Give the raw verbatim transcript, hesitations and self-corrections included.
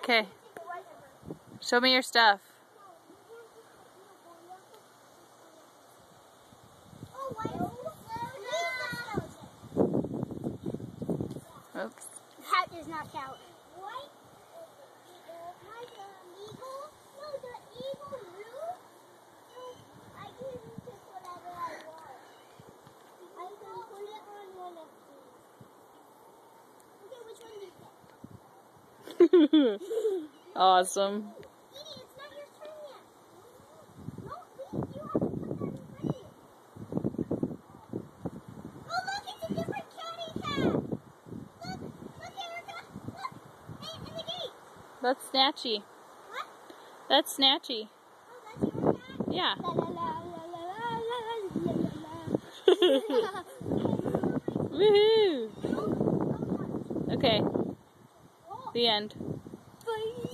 Okay. Show me your stuff. Oops. That does not count. What? Eagle? No, the eagle roof? I can pick whatever I want. I can put it on one of these. Okay, which one do you pick? Awesome. Edie, it's not your turn yet. No, please, you have to put that in front of you. Oh, look, it's a different kitty cat. Look, look, Erica. Look, hey, in the gate. That's Snatchy. What? That's Snatchy. Oh, that's your cat? Yeah. La la la la la la la la la. Woohoo! Okay. The end. Bye.